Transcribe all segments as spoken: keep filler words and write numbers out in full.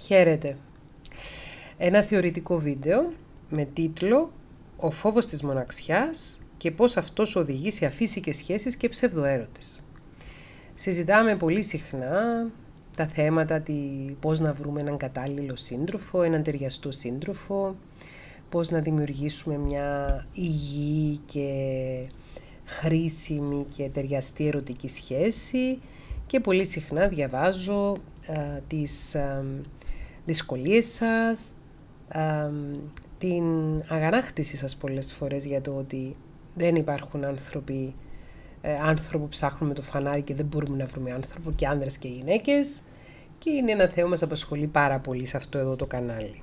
Χαίρετε. Ένα θεωρητικό βίντεο με τίτλο «Ο φόβος της μοναξιάς και πώς αυτός οδηγεί σε αφύσικες σχέσεις και ψευδοέρωτες». Συζητάμε πολύ συχνά τα θέματα τη πώς να βρούμε έναν κατάλληλο σύντροφο, έναν ταιριαστό σύντροφο, πώς να δημιουργήσουμε μια υγιή και χρήσιμη και ταιριαστή ερωτική σχέση και πολύ συχνά διαβάζω α, τις α, δυσκολίες σας, α, την αγανάκτηση σας πολλές φορές για το ότι δεν υπάρχουν άνθρωποι, ε, άνθρωποι που ψάχνουν με το φανάρι και δεν μπορούμε να βρούμε άνθρωπο, και άνδρες και γυναίκες, και είναι ένα θέμα που μας απασχολεί πάρα πολύ σε αυτό εδώ το κανάλι.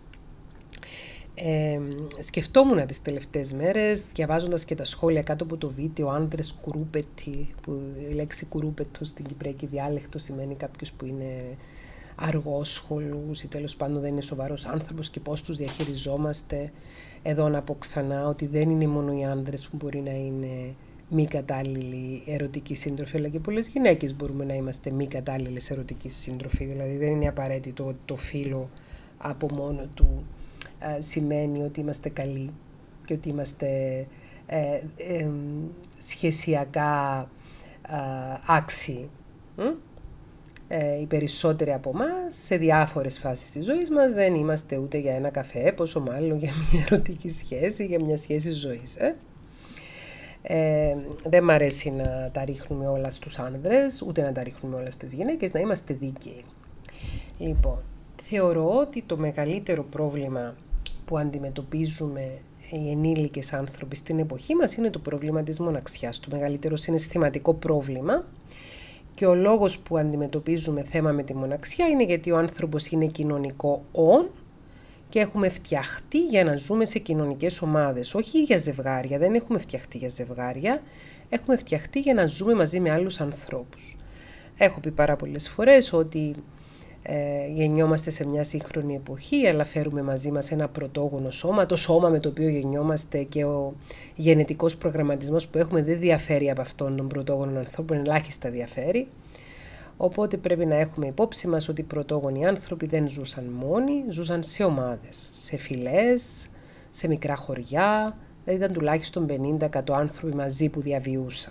Ε, σκεφτόμουν τις τελευταίες μέρες, διαβάζοντας και τα σχόλια κάτω από το βίντεο, άνδρες κουρούπετοι, που η λέξη κουρούπετο στην κυπριακή διάλεκτο σημαίνει κάποιος που είναι αργόσχολους ή τέλος πάντων δεν είναι σοβαρός άνθρωπος, και πώς τους διαχειριζόμαστε. Εδώ να πω ξανά ότι δεν είναι μόνο οι άνδρες που μπορεί να είναι μη κατάλληλοι ερωτικοί σύντροφοι, αλλά και πολλές γυναίκες μπορούμε να είμαστε μη κατάλληλες ερωτικοί σύντροφοι. Δηλαδή δεν είναι απαραίτητο ότι το φύλο από μόνο του α, σημαίνει ότι είμαστε καλοί και ότι είμαστε ε, ε, σχεσιακά α, άξιοι. Ε, οι περισσότεροι από εμάς σε διάφορες φάσεις της ζωής μας δεν είμαστε ούτε για ένα καφέ, πόσο μάλλον για μια ερωτική σχέση, για μια σχέση ζωής. Ε. Ε, δεν μ' αρέσει να τα ρίχνουμε όλα στους άνδρες, ούτε να τα ρίχνουμε όλα στις γυναίκες, να είμαστε δίκαιοι. Λοιπόν, θεωρώ ότι το μεγαλύτερο πρόβλημα που αντιμετωπίζουμε οι ενήλικες άνθρωποι στην εποχή μας είναι το πρόβλημα της μοναξιάς, το μεγαλύτερο συναισθηματικό πρόβλημα. Και ο λόγος που αντιμετωπίζουμε θέμα με τη μοναξιά είναι γιατί ο άνθρωπος είναι κοινωνικό όν και έχουμε φτιαχτεί για να ζούμε σε κοινωνικές ομάδες. Όχι για ζευγάρια, δεν έχουμε φτιαχτεί για ζευγάρια, έχουμε φτιαχτεί για να ζούμε μαζί με άλλους ανθρώπους. Έχω πει πάρα πολλές φορές ότι ε, γεννιόμαστε σε μια σύγχρονη εποχή, αλλά φέρουμε μαζί μας ένα πρωτόγονο σώμα. Το σώμα με το οποίο γεννιόμαστε και ο γενετικός προγραμματισμός που έχουμε δεν διαφέρει από αυτόν των πρωτόγονων ανθρώπων, ελάχιστα διαφέρει. Οπότε πρέπει να έχουμε υπόψη μας ότι οι πρωτόγονοι άνθρωποι δεν ζούσαν μόνοι, ζούσαν σε ομάδες, σε φυλές, σε μικρά χωριά, δηλαδή ήταν τουλάχιστον πενήντα εκατό άνθρωποι μαζί που διαβιούσαν.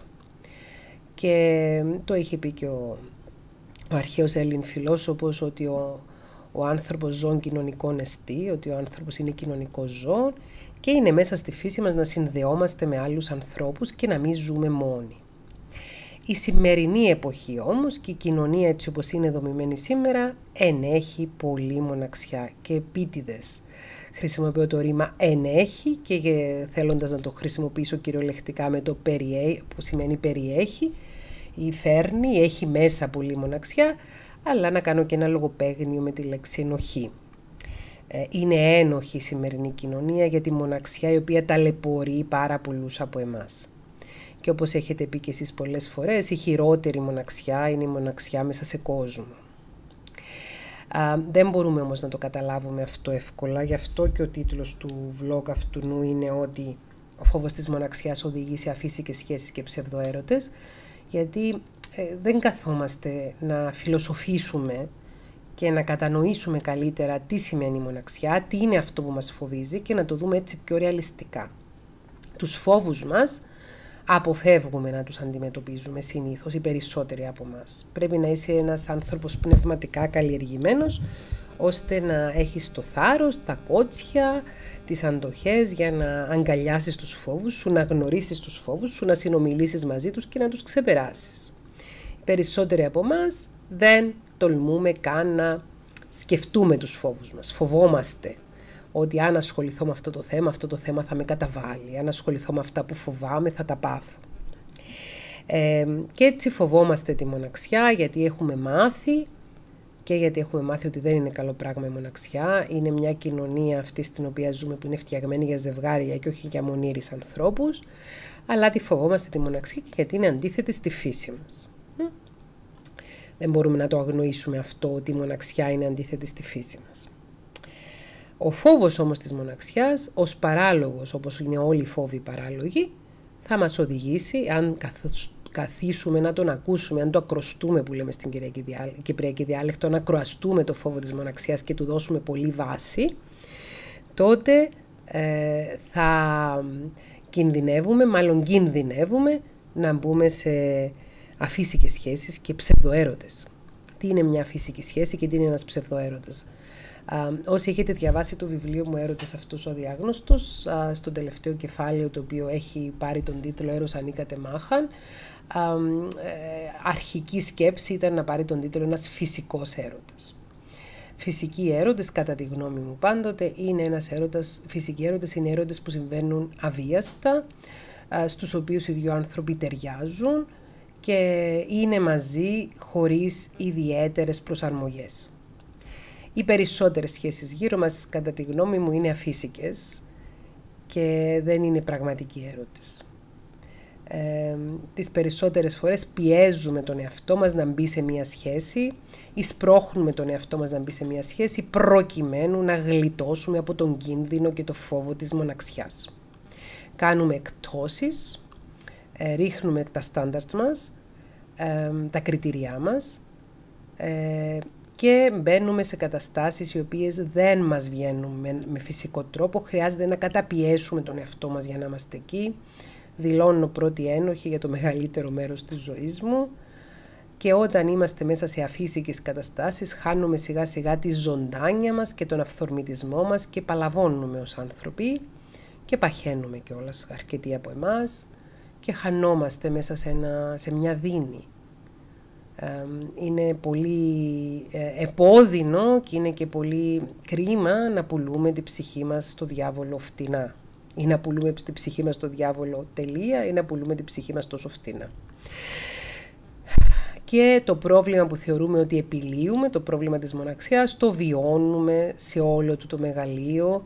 Και το είχε πει και ο Ο αρχαίος Έλλην φιλόσοφος ότι ο, ο άνθρωπος ζώων κοινωνικών εστί, ότι ο άνθρωπος είναι κοινωνικό ζώο και είναι μέσα στη φύση μας να συνδεόμαστε με άλλους ανθρώπους και να μην ζούμε μόνοι. Η σημερινή εποχή όμως και η κοινωνία έτσι όπως είναι δομημένη σήμερα ενέχει πολύ μοναξιά και επίτηδες. Χρησιμοποιώ το ρήμα ενέχει και θέλοντας να το χρησιμοποιήσω κυριολεκτικά με το περιέ, που σημαίνει περιέχει, ή φέρνει, έχει μέσα πολύ μοναξιά, αλλά να κάνω και ένα λογοπαίγνιο με τη λέξη ενοχή. Ε, είναι ένοχη η σημερινή κοινωνία για τη μοναξιά η οποία ταλαιπωρεί πάρα πολλούς από εμάς. Και όπως έχετε πει και εσείς πολλές φορές, η χειρότερη μοναξιά είναι η μοναξιά μέσα σε κόσμο. Α, δεν μπορούμε όμως να το καταλάβουμε αυτό εύκολα, γι' αυτό και ο τίτλος του vlog αυτού είναι ότι ο φόβος της μοναξιάς οδηγεί σε αφύσικες σχέσεις και ψευδοέρωτες, γιατί ε, δεν καθόμαστε να φιλοσοφήσουμε και να κατανοήσουμε καλύτερα τι σημαίνει μοναξιά, τι είναι αυτό που μας φοβίζει και να το δούμε έτσι πιο ρεαλιστικά. Τους φόβους μας αποφεύγουμε να τους αντιμετωπίζουμε συνήθως, οι περισσότεροι από μας. Πρέπει να είσαι ένας άνθρωπος πνευματικά καλλιεργημένος, ώστε να έχεις το θάρρος, τα κότσια, τις αντοχές για να αγκαλιάσεις τους φόβους σου, να γνωρίσεις τους φόβους σου, να συνομιλήσεις μαζί τους και να τους ξεπεράσεις. Οι περισσότεροι από εμάς δεν τολμούμε καν να σκεφτούμε τους φόβους μας. Φοβόμαστε ότι αν ασχοληθώ με αυτό το θέμα, αυτό το θέμα θα με καταβάλει. Αν ασχοληθώ με αυτά που φοβάμαι θα τα πάθω. Ε, και έτσι φοβόμαστε τη μοναξιά γιατί έχουμε μάθει και γιατί έχουμε μάθει ότι δεν είναι καλό πράγμα η μοναξιά. Είναι μια κοινωνία αυτή στην οποία ζούμε που είναι φτιαγμένη για ζευγάρια και όχι για μονήρεις ανθρώπους, αλλά τη φοβόμαστε τη μοναξιά και γιατί είναι αντίθετη στη φύση μας. Δεν μπορούμε να το αγνοήσουμε αυτό ότι η μοναξιά είναι αντίθετη στη φύση μας. Ο φόβος όμως της μοναξιάς, ως παράλογος όπως είναι όλοι οι φόβοι παράλογοι, θα μας οδηγήσει, αν καθίσουμε να τον ακούσουμε, αν το ακροστούμε που λέμε στην κυπριακή διάλεκτο, να ακροαστούμε το φόβο της μοναξιάς και του δώσουμε πολύ βάση, τότε ε, θα κινδυνεύουμε, μάλλον κινδυνεύουμε να μπούμε σε αφύσικες σχέσεις και ψευδοέρωτες. Τι είναι μια αφύσικη σχέση και τι είναι ένας ψευδοέρωτας? Α, όσοι έχετε διαβάσει το βιβλίο μου «Έρωτας αυτός ο αδιάγνωστος», α, στο τελευταίο κεφάλαιο, το οποίο έχει πάρει τον τίτλο «Έρος ανήκατε μάχαν», α, ε, αρχική σκέψη ήταν να πάρει τον τίτλο «Ένας φυσικός έρωτας». Φυσικοί έρωτες, κατά τη γνώμη μου πάντοτε, είναι ένας έρωτας, φυσικοί έρωτες είναι έρωτες που συμβαίνουν αβίαστα, α, στους οποίους οι δύο άνθρωποι ταιριάζουν και είναι μαζί χωρίς ιδιαίτερες προσαρμογές. Οι περισσότερες σχέσεις γύρω μας, κατά τη γνώμη μου, είναι αφύσικες και δεν είναι πραγματικοί έρωτες. Ε, τις περισσότερες φορές πιέζουμε τον εαυτό μας να μπει σε μια σχέση ή σπρώχνουμε τον εαυτό μας να μπει σε μια σχέση προκειμένου να γλιτώσουμε από τον κίνδυνο και το φόβο της μοναξιάς. Κάνουμε εκπτώσεις, ε, ρίχνουμε τα στάνταρτς μας, ε, τα κριτήριά μας, ε, και μπαίνουμε σε καταστάσεις οι οποίες δεν μας βγαίνουν με, με φυσικό τρόπο. Χρειάζεται να καταπιέσουμε τον εαυτό μας για να είμαστε εκεί. Δηλώνω πρώτη ένοχη για το μεγαλύτερο μέρος της ζωής μου. Και όταν είμαστε μέσα σε αφύσικες καταστάσεις, χάνουμε σιγά σιγά τη ζωντάνια μας και τον αυθορμητισμό μας και παλαβώνουμε ως άνθρωποι και παχαίνουμε κιόλας αρκετοί από εμάς και χανόμαστε μέσα σε, ένα, σε μια δίνη. Είναι πολύ επώδυνο και είναι και πολύ κρίμα να πουλούμε την ψυχή μας στο διάβολο φτηνά. Ή να πουλούμε την ψυχή μας στο διάβολο τελεία ή να πουλούμε την ψυχή μας τόσο φτηνά. Και το πρόβλημα που θεωρούμε ότι επιλύουμε, το πρόβλημα της μοναξιάς, το βιώνουμε σε όλο του το μεγαλείο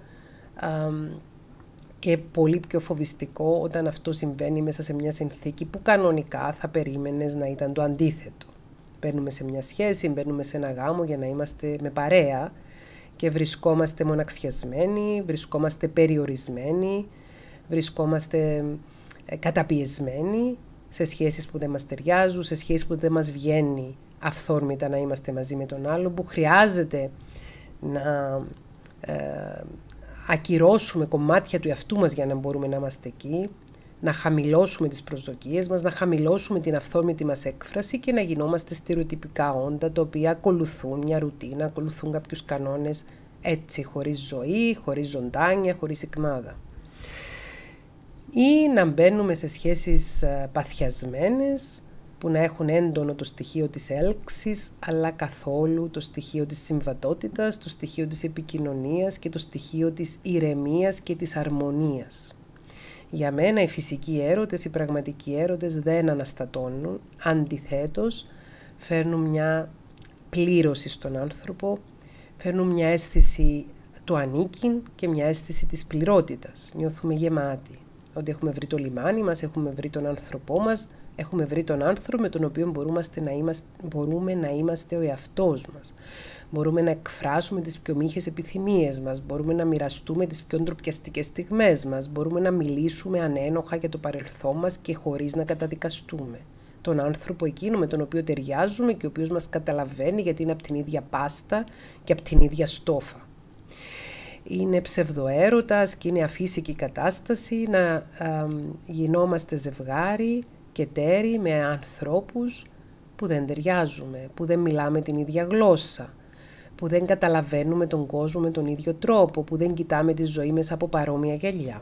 και πολύ πιο φοβιστικό όταν αυτό συμβαίνει μέσα σε μια συνθήκη που κανονικά θα περίμενες να ήταν το αντίθετο. Μπαίνουμε σε μια σχέση, μπαίνουμε σε ένα γάμο για να είμαστε με παρέα και βρισκόμαστε μοναξιασμένοι, βρισκόμαστε περιορισμένοι, βρισκόμαστε καταπιεσμένοι σε σχέσεις που δεν μας ταιριάζουν, σε σχέσεις που δεν μας βγαίνει αυθόρμητα να είμαστε μαζί με τον άλλο, που χρειάζεται να ε, ακυρώσουμε κομμάτια του εαυτού μας για να μπορούμε να είμαστε εκεί, να χαμηλώσουμε τις προσδοκίες μας, να χαμηλώσουμε την αυθόρμητη μας έκφραση και να γινόμαστε στερεοτυπικά όντα, τα οποία ακολουθούν μια ρουτίνα, ακολουθούν κάποιους κανόνες έτσι, χωρίς ζωή, χωρίς ζωντάνια, χωρίς εκμάδα. Ή να μπαίνουμε σε σχέσεις παθιασμένες, που να έχουν έντονο το στοιχείο της έλξης, αλλά καθόλου το στοιχείο της συμβατότητας, το στοιχείο της επικοινωνίας και το στοιχείο της ηρεμίας και της αρμονίας. Για μένα οι φυσικοί έρωτες, οι πραγματικοί έρωτες δεν αναστατώνουν, αντιθέτως φέρνουν μια πλήρωση στον άνθρωπο, φέρνουν μια αίσθηση του ανήκειν και μια αίσθηση της πληρότητας. Νιώθουμε γεμάτοι, ότι έχουμε βρει το λιμάνι μας, έχουμε βρει τον άνθρωπό μας, έχουμε βρει τον άνθρωπο με τον οποίο μπορούμε να είμαστε, μπορούμε να είμαστε ο εαυτός μας. Μπορούμε να εκφράσουμε τις πιο μύχες επιθυμίες μας, μπορούμε να μοιραστούμε τις πιο ντροπιαστικές στιγμές μας, μπορούμε να μιλήσουμε ανένοχα για το παρελθόν μας και χωρίς να καταδικαστούμε. Τον άνθρωπο εκείνο με τον οποίο ταιριάζουμε και ο οποίος μας καταλαβαίνει, γιατί είναι από την ίδια πάστα και από την ίδια στόφα. Είναι ψευδοέρωτας και είναι αφύσικη κατάσταση να α, γινόμαστε ζευγάρι και τέρι με ανθρώπους που δεν ταιριάζουμε, που δεν μιλάμε την ίδια γλώσσα, που δεν καταλαβαίνουμε τον κόσμο με τον ίδιο τρόπο, που δεν κοιτάμε τη ζωή μέσα από παρόμοια γυαλιά.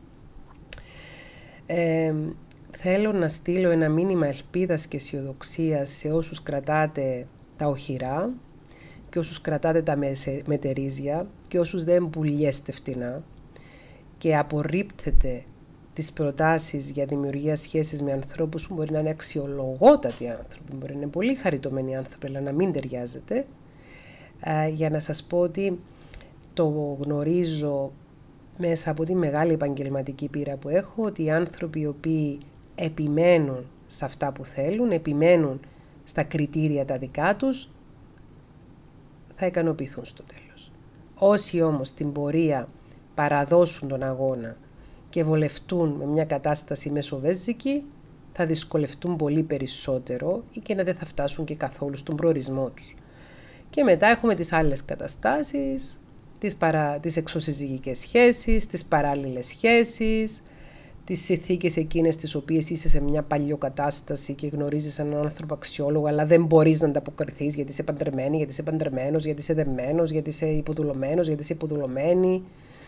Ε, θέλω να στείλω ένα μήνυμα ελπίδας και αισιοδοξίας σε όσους κρατάτε τα οχυρά και όσους κρατάτε τα μετερίζια και όσους δεν πουλιέστε φτηνά και απορρίπτετε τις προτάσεις για δημιουργία σχέσης με ανθρώπους που μπορεί να είναι αξιολογότατοι άνθρωποι, μπορεί να είναι πολύ χαριτωμένοι άνθρωποι, αλλά να μην ταιριάζετε, για να σας πω ότι το γνωρίζω μέσα από τη μεγάλη επαγγελματική πείρα που έχω, ότι οι άνθρωποι οι οποίοι επιμένουν σε αυτά που θέλουν, επιμένουν στα κριτήρια τα δικά τους, θα ικανοποιηθούν στο τέλος. Όσοι όμως στην πορεία παραδώσουν τον αγώνα και βολευτούν με μια κατάσταση μεσοβέζικη, θα δυσκολευτούν πολύ περισσότερο ή και να δεν θα φτάσουν και καθόλου στον προορισμό τους. Και μετά έχουμε τις άλλες καταστάσεις, τις, παρα... τις εξωσυζυγικές σχέσεις, τις παράλληλες σχέσεις, τις συνθήκες εκείνες τις οποίες είσαι σε μια παλιοκατάσταση και γνωρίζεις έναν άνθρωπο αξιόλογο, αλλά δεν μπορείς να ανταποκριθείς γιατί είσαι παντρεμένη, γιατί είσαι παντρεμένος, γιατί είσαι δεμένος, γιατί είσαι υποδουλωμένος, γιατί είσαι υποδουλωμένη,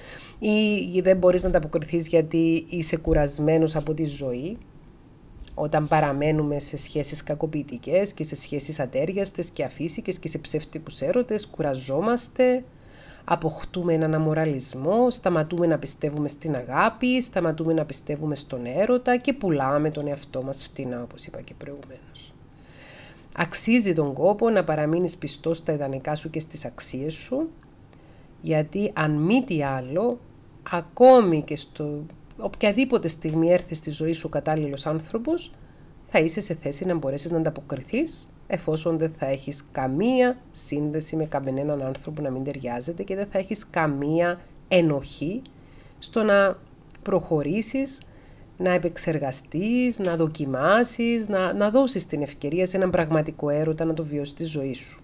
ή δεν μπορείς να ανταποκριθείς γιατί είσαι κουρασμένος από τη ζωή. Όταν παραμένουμε σε σχέσεις κακοποιητικές και σε σχέσεις ατέριαστες και αφύσικες και σε ψεύτικους έρωτες, κουραζόμαστε, αποκτούμε έναν αμοραλισμό, σταματούμε να πιστεύουμε στην αγάπη, σταματούμε να πιστεύουμε στον έρωτα και πουλάμε τον εαυτό μας φτηνά, όπως είπα και προηγουμένως. Αξίζει τον κόπο να παραμείνεις πιστός στα ιδανικά σου και στις αξίες σου, γιατί αν μη τι άλλο, ακόμη και στο οποιαδήποτε στιγμή έρθει στη ζωή σου ο κατάλληλος άνθρωπος, θα είσαι σε θέση να μπορέσεις να ανταποκριθείς, εφόσον δεν θα έχεις καμία σύνδεση με κανέναν άνθρωπο να μην ταιριάζεται και δεν θα έχεις καμία ενοχή στο να προχωρήσεις, να επεξεργαστείς, να δοκιμάσεις, να, να δώσεις την ευκαιρία σε έναν πραγματικό έρωτα να το βιώσεις τη ζωή σου.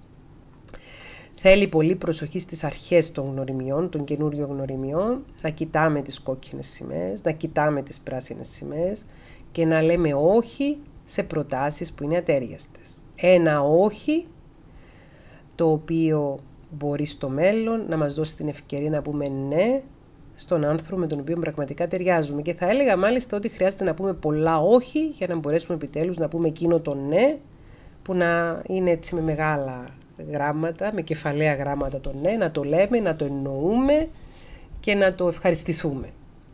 Θέλει πολύ προσοχή στις αρχές των γνωριμιών, των καινούριων γνωριμιών, να κοιτάμε τις κόκκινες σημαίες, να κοιτάμε τις πράσινες σημαίες και να λέμε όχι σε προτάσεις που είναι ατέριαστες. Ένα όχι, το οποίο μπορεί στο μέλλον να μας δώσει την ευκαιρία να πούμε ναι στον άνθρωπο με τον οποίο πραγματικά ταιριάζουμε. Και θα έλεγα μάλιστα ότι χρειάζεται να πούμε πολλά όχι για να μπορέσουμε επιτέλους να πούμε εκείνο το ναι, που να είναι έτσι με μεγάλα γράμματα, με κεφαλαία γράμματα το ναι, να το λέμε, να το εννοούμε και να το ευχαριστηθούμε.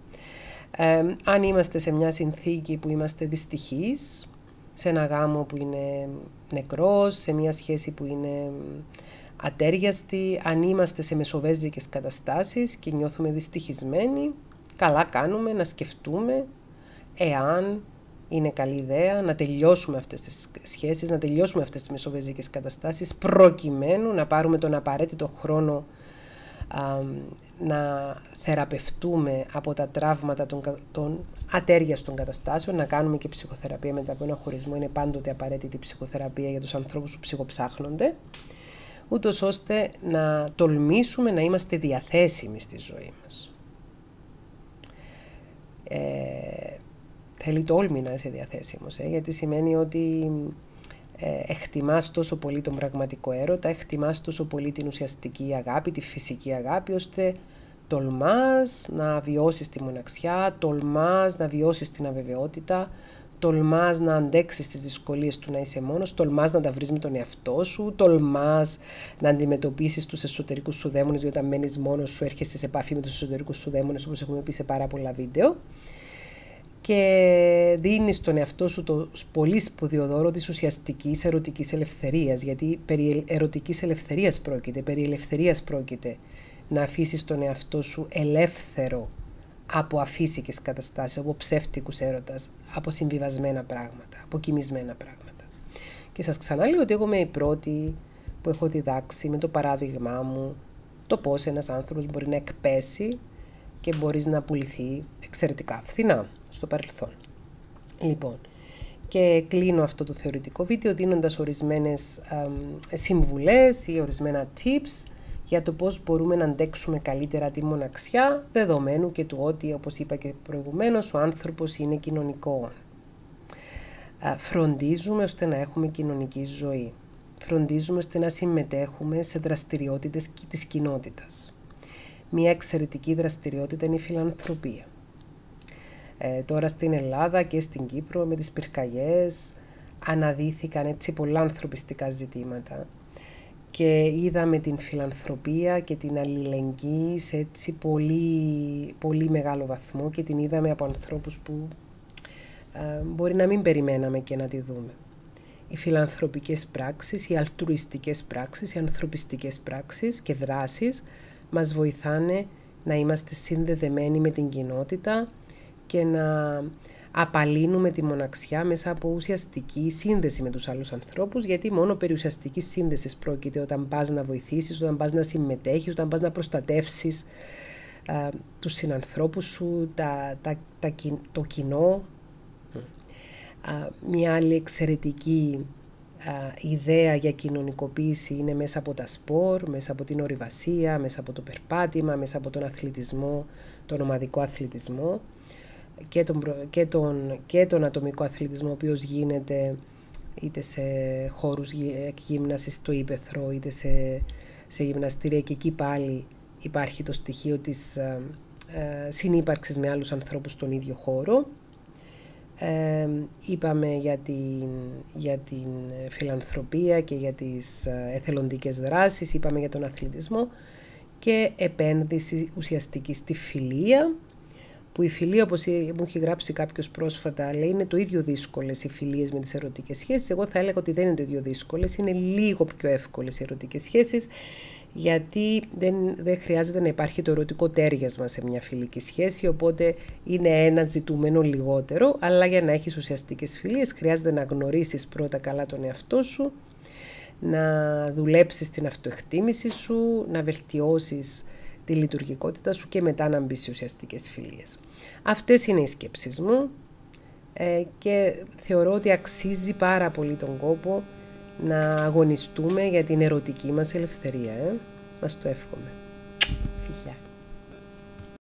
Ε, αν είμαστε σε μια συνθήκη που είμαστε δυστυχείς, σε ένα γάμο που είναι νεκρός, σε μια σχέση που είναι ατέριαστη, αν είμαστε σε μεσοβέζικες καταστάσεις και νιώθουμε δυστυχισμένοι, καλά κάνουμε να σκεφτούμε εάν είναι καλή ιδέα να τελειώσουμε αυτές τις σχέσεις, να τελειώσουμε αυτές τις μεσοβεζικές καταστάσεις, προκειμένου να πάρουμε τον απαραίτητο χρόνο α, να θεραπευτούμε από τα τραύματα των, των ατέριαστων καταστάσεων, να κάνουμε και ψυχοθεραπεία μετά από ένα χωρισμό. Είναι πάντοτε απαραίτητη ψυχοθεραπεία για τους ανθρώπους που ψυχοψάχνονται, ούτως ώστε να τολμήσουμε να είμαστε διαθέσιμοι στη ζωή μας. Ε, Θέλει τόλμη να είσαι διαθέσιμος, ε, γιατί σημαίνει ότι ε, εκτιμάς τόσο πολύ τον πραγματικό έρωτα, εκτιμάς τόσο πολύ την ουσιαστική αγάπη, τη φυσική αγάπη, ώστε τολμάς να βιώσεις τη μοναξιά, τολμάς να βιώσεις την αβεβαιότητα, τολμάς να αντέξεις τις δυσκολίες του να είσαι μόνος, τολμάς να τα βρεις με τον εαυτό σου, τολμάς να αντιμετωπίσεις τους εσωτερικούς σου δαίμονες, γιατί όταν μένεις μόνος σου έρχεσαι σε επαφή με τους εσωτερικούς σου δαίμονες, όπως έχουμε πει σε πάρα πολλά βίντεο. Και δίνεις στον εαυτό σου το πολύ σπουδαίο δώρο της ουσιαστικής ερωτικής ελευθερίας, γιατί περί ερωτικής ελευθερίας πρόκειται, περί ελευθερίας πρόκειται, να αφήσεις τον εαυτό σου ελεύθερο από αφύσικες καταστάσεις, από ψεύτικους έρωτας, από συμβιβασμένα πράγματα, από κοιμισμένα πράγματα. Και σας ξαναλέω ότι εγώ είμαι η πρώτη που έχω διδάξει με το παράδειγμά μου το πώς ένας άνθρωπος μπορεί να εκπέσει και μπορείς να πουληθεί εξαιρετικά φθηνά στο παρελθόν. Λοιπόν, και κλείνω αυτό το θεωρητικό βίντεο δίνοντας ορισμένες α, συμβουλές ή ορισμένα tips για το πώς μπορούμε να αντέξουμε καλύτερα τη μοναξιά, δεδομένου και του ότι, όπως είπα και προηγουμένως, ο άνθρωπος είναι κοινωνικό. Α, φροντίζουμε ώστε να έχουμε κοινωνική ζωή. Φροντίζουμε ώστε να συμμετέχουμε σε δραστηριότητες της κοινότητας. Μια εξαιρετική δραστηριότητα είναι η φιλανθρωπία. Ε, τώρα στην Ελλάδα και στην Κύπρο με τις πυρκαγιές αναδύθηκαν έτσι πολλά ανθρωπιστικά ζητήματα και είδαμε την φιλανθρωπία και την αλληλεγγύη σε έτσι πολύ, πολύ μεγάλο βαθμό και την είδαμε από ανθρώπους που ε, μπορεί να μην περιμέναμε και να τη δούμε. Οι φιλανθρωπικές πράξεις, οι αλτρουιστικές πράξεις, οι ανθρωπιστικές πράξεις και δράσεις μας βοηθάνε να είμαστε συνδεδεμένοι με την κοινότητα και να απαλύνουμε τη μοναξιά μέσα από ουσιαστική σύνδεση με τους άλλους ανθρώπους, γιατί μόνο περί ουσιαστικής σύνδεσης πρόκειται όταν πας να βοηθήσεις, όταν πας να συμμετέχεις, όταν πας να προστατεύσεις α, τους συνανθρώπους σου, τα, τα, τα, το κοινό. Μια άλλη εξαιρετική ιδέα για κοινωνικοποίηση είναι μέσα από τα σπορ, μέσα από την ορειβασία, μέσα από το περπάτημα, μέσα από τον αθλητισμό, τον ομαδικό αθλητισμό και τον, και τον, και τον ατομικό αθλητισμό, ο οποίος γίνεται είτε σε χώρους γύμνασης στο ύπαιθρο, είτε σε, σε γυμναστήρια, και εκεί πάλι υπάρχει το στοιχείο της ε, ε, συνύπαρξης με άλλους ανθρώπους στον ίδιο χώρο. Ε, είπαμε για την, για την φιλανθρωπία και για τις εθελοντικές δράσεις, είπαμε για τον αθλητισμό και επένδυση ουσιαστική στη φιλία, που η φιλία, όπως μου έχει γράψει κάποιος πρόσφατα, λέει είναι το ίδιο δύσκολες οι φιλίες με τις ερωτικές σχέσεις. Εγώ θα έλεγα ότι δεν είναι το ίδιο δύσκολες, είναι λίγο πιο εύκολες οι ερωτικές σχέσεις, γιατί δεν, δεν χρειάζεται να υπάρχει το ερωτικό τέριασμα σε μια φιλική σχέση, οπότε είναι ένα ζητούμενο λιγότερο, αλλά για να έχεις ουσιαστικές φιλίες χρειάζεται να γνωρίσεις πρώτα καλά τον εαυτό σου, να δουλέψεις την αυτοεκτίμηση σου, να βελτιώσεις τη λειτουργικότητα σου και μετά να μπεις σε ουσιαστικές φιλίες. Αυτές είναι οι σκέψεις μου ε, και θεωρώ ότι αξίζει πάρα πολύ τον κόπο να αγωνιστούμε για την ερωτική μας ελευθερία. Ε? Μας το εύχομαι.